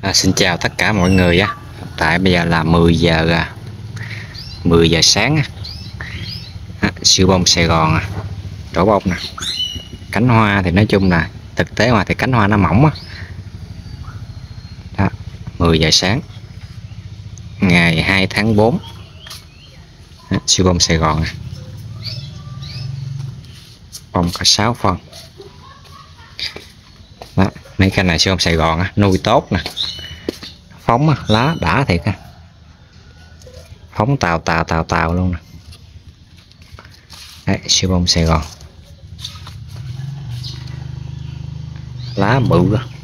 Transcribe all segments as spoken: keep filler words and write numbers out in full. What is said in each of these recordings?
À, xin chào tất cả mọi người á. Tại bây giờ là mười giờ à, mười giờ sáng á. À, siêu bông Sài Gòn à, trổ bông nè. Cánh hoa thì nói chung là thực tế mà thì cánh hoa nó mỏng á. Đó, mười giờ sáng ngày hai tháng tư. À, siêu bông Sài Gòn à. Bông có sáu phân. Đó, mấy cái này siêu bông Sài Gòn á, nuôi tốt nè. Phóng á, lá đã thiệt á. Phóng tào tào tào tào luôn nè. Đấy, siêu bông Sài Gòn. Lá bự á.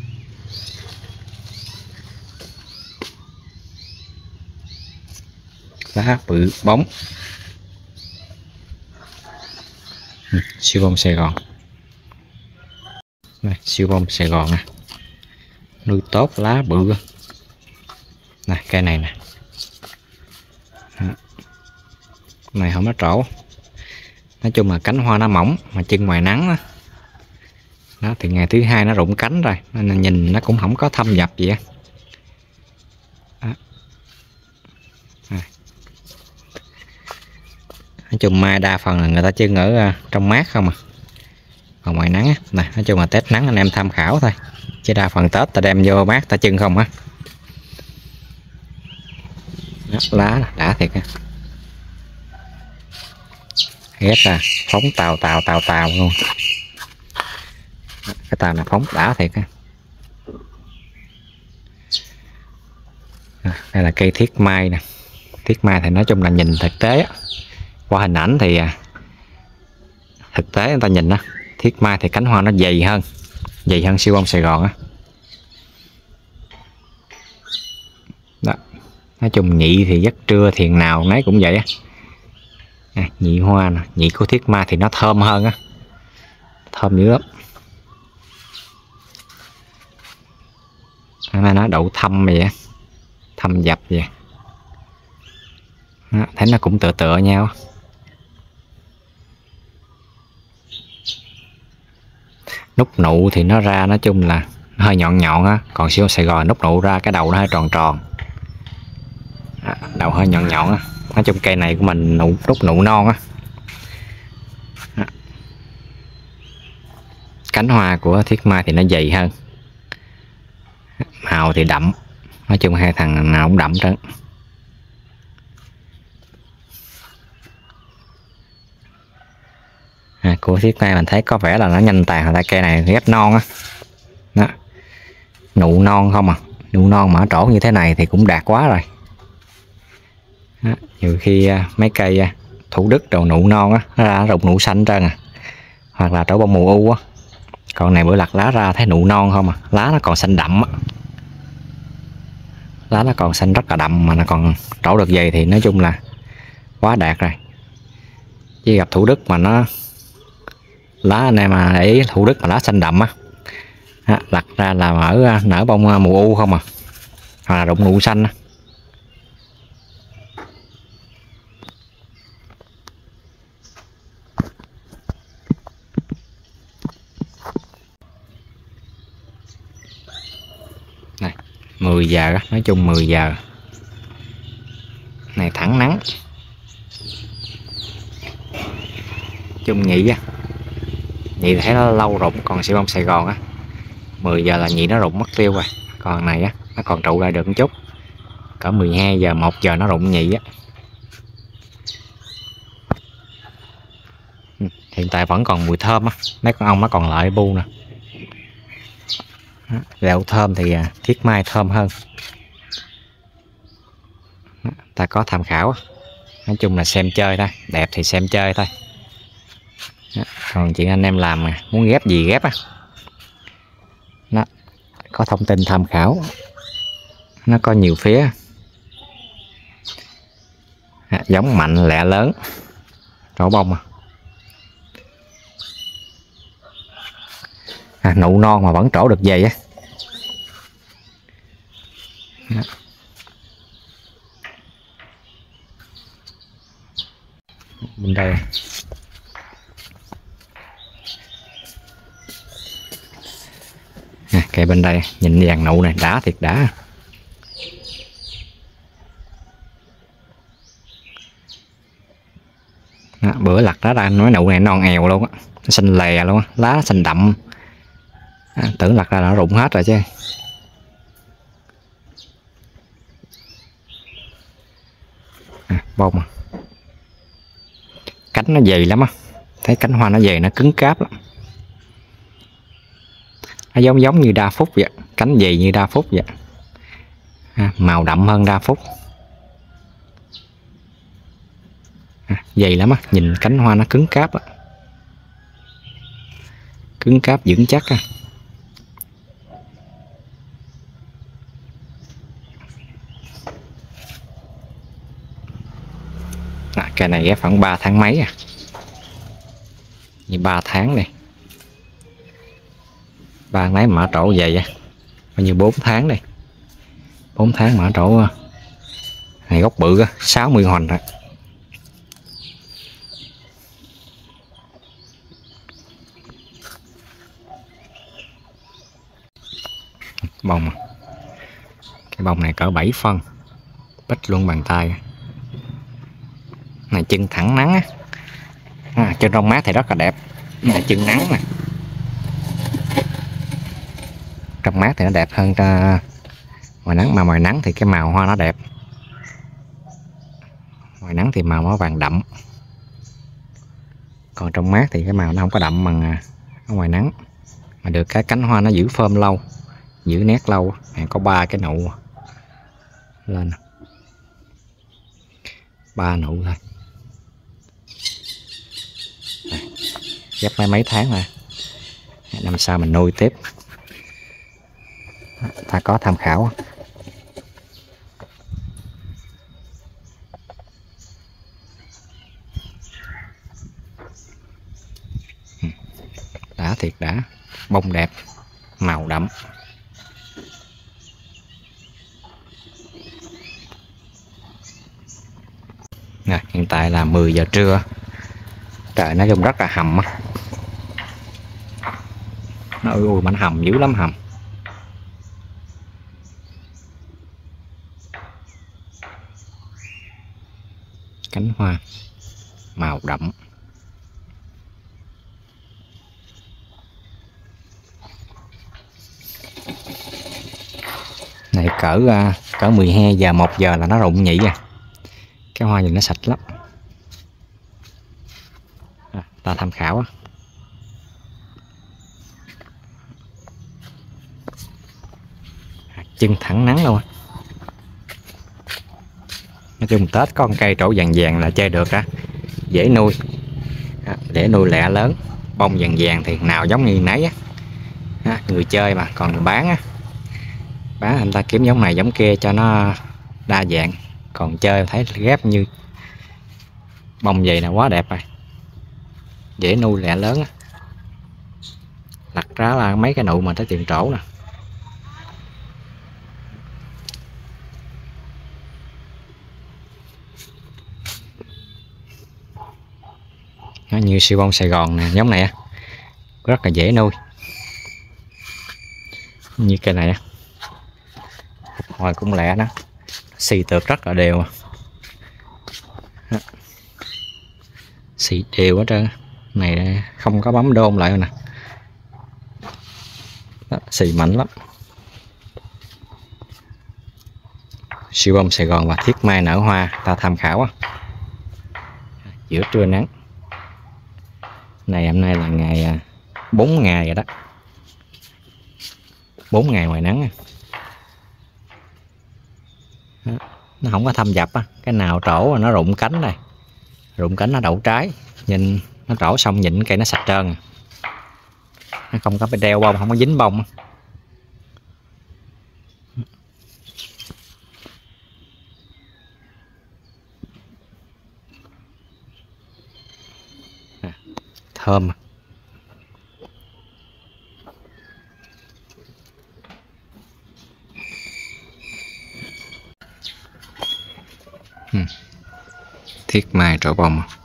Lá bự bóng. Ừ, siêu bông Sài Gòn. Này, siêu bông Sài Gòn nè. Nuôi tốt, lá bự. Này, cây này nè. Đó. Này không có trổ. Nói chung là cánh hoa nó mỏng mà chân ngoài nắng đó. Đó thì ngày thứ hai nó rụng cánh rồi nên là nhìn nó cũng không có thâm nhập gì á. Nói chung mai đa phần là người ta trưng ở trong mát không à, còn ngoài nắng á. Này, nói chung là Tết nắng anh em tham khảo thôi, chứ đa phần Tết ta đem vô mát ta trưng không á. Lá đã thiệt á, ghét ra phóng tàu tàu tàu tàu luôn. Cái tàu này phóng đã thiệt á. Đây là cây thiết mai nè. Thiết mai thì nói chung là nhìn thực tế á, qua hình ảnh thì thực tế người ta nhìn á, thiết mai thì cánh hoa nó dày hơn, dày hơn siêu bông Sài Gòn á. Đó. Nói chung nhị thì giấc trưa thiền nào nấy cũng vậy á. À, nhị hoa nè, nhị của thiết mai thì nó thơm hơn á, thơm dữ lắm. Hôm nay nó đậu thâm vậy á, thâm dập vậy. Đó, thấy nó cũng tựa tựa nhau. Nút nụ thì nó ra nói chung là hơi nhọn nhọn á, còn siêu Sài Gòn nút nụ ra cái đầu nó hơi tròn tròn. Đó, đầu hơi nhọn nhọn á. Nói chung cây này của mình nụ nút nụ non á. Đó. Cánh hoa của thiết mai thì nó dày hơn, màu thì đậm. Nói chung hai thằng nào cũng đậm trơn. À, của thiết mai mình thấy có vẻ là nó nhanh tàn, tại cây này ghép non á. Đó. Nụ non không à, nụ non mà trổ như thế này thì cũng đạt quá rồi. Đó. Nhiều khi mấy cây Thủ Đức đồ nụ non á, nó ra rụng nụ xanh trơn à, hoặc là trổ bông mùa u á. Còn này bữa lặt lá ra thấy nụ non không à, lá nó còn xanh đậm á. Lá nó còn xanh rất là đậm mà nó còn trổ được vậy thì nói chung là quá đạt rồi. Chứ gặp Thủ Đức mà nó lá này mà để ý Thủ Đức mà lá xanh đậm á, à, lặt ra là ở nở bông mùa u không à, hoặc là rụng nụ xanh á. Này, mười giờ á, nói chung mười giờ này thẳng nắng. Chung nhị á, nhị thấy nó lâu rụng, còn siêu bông Sài Gòn á mười giờ là nhị nó rụng mất tiêu rồi. Còn này á nó còn trụ ra được một chút, cỡ mười hai giờ một giờ nó rụng nhị á. Hiện tại vẫn còn mùi thơm á, mấy con ong nó còn lại bu nè. Rượu thơm thì thiết mai thơm hơn. Ta có tham khảo. Nói chung là xem chơi thôi, đẹp thì xem chơi thôi. Còn chuyện anh em làm mà muốn ghép gì ghép á. Nó có thông tin tham khảo, nó có nhiều phía. À, giống mạnh lẹ lớn, trổ bông à. À, nụ non mà vẫn trổ được vậy á. Đó. Bên đây à, cây bên đây nhìn dàn nụ này đã thiệt đã. Đó, bữa lặt đó ra nói nụ này non èo luôn á, xanh lè luôn á, lá xanh đậm. À, tưởng lặt ra là nó rụng hết rồi chứ. À, bông à. Cánh nó dày lắm á, thấy cánh hoa nó dày, nó cứng cáp lắm. Nó giống giống như đa phúc vậy, cánh dày như đa phúc vậy. À, màu đậm hơn đa phúc. À, dày lắm á, nhìn cánh hoa nó cứng cáp á, cứng cáp vững chắc á. À, cây này ghép khoảng ba tháng mấy à, như ba tháng này, ba mấy mở trổ vậy á, bao nhiêu bốn tháng đây, bốn tháng mở trổ này, gốc bự á, sáu mươi hoành rồi. Bông cái bông này cỡ bảy phân, bích luôn bàn tay. Này chân thẳng nắng á, à, chân rong mát thì rất là đẹp. Này chân nắng nè, trong mát thì nó đẹp hơn ra ngoài nắng, mà ngoài nắng thì cái màu hoa nó đẹp, ngoài nắng thì màu nó vàng đậm, còn trong mát thì cái màu nó không có đậm bằng ở ngoài nắng. Mà được cái cánh hoa nó giữ phơm lâu, giữ nét lâu. Có ba cái nụ lên, ba nụ thôi. Ghép mấy mấy tháng rồi, năm sau mình nuôi tiếp, ta có tham khảo. Đã thiệt đã, bông đẹp, màu đậm. Nè, hiện tại là mười giờ trưa, trời nói chung rất là hầm á. Nó ui ui mà nó hầm dữ lắm, hầm. Cánh hoa màu đậm. Này cỡ cỡ mười hai giờ một giờ là nó rụng nhỉ à. Cái hoa nhìn nó sạch lắm. À, ta tham khảo á. Chân thẳng nắng luôn á. Nói chung Tết có con cây trổ vàng vàng là chơi được á, dễ nuôi, à, để nuôi lẹ lớn. Bông vàng vàng thì nào giống như nấy á. À, người chơi mà, còn người bán á, bán anh ta kiếm giống này giống kia cho nó đa dạng. Còn chơi thấy ghép như bông vậy là quá đẹp rồi, dễ nuôi lẹ lớn á. Lặt ra là mấy cái nụ mà tới tiền trổ nè. Nó như siêu bông Sài Gòn nè, giống này á, rất là dễ nuôi. Như cây này á, hồi cũng lẹ đó, xì tược rất là đều, xì đều hết trơn. Này không có bấm đôn lại nè, đó, xì mạnh lắm. Siêu bông Sài Gòn và thiết mai nở hoa, ta tham khảo á. Giữa trưa nắng này, hôm nay là ngày bốn ngày rồi đó, bốn ngày ngoài nắng. Đó, nó không có thâm dập á, cái nào trổ nó rụng cánh này, rụng cánh nó đậu trái, nhìn nó trổ xong nhịn cây nó sạch trơn, nó không có phải đeo bông, không có dính bông. À, thơm. Ừ. Thiết mai trổ bông.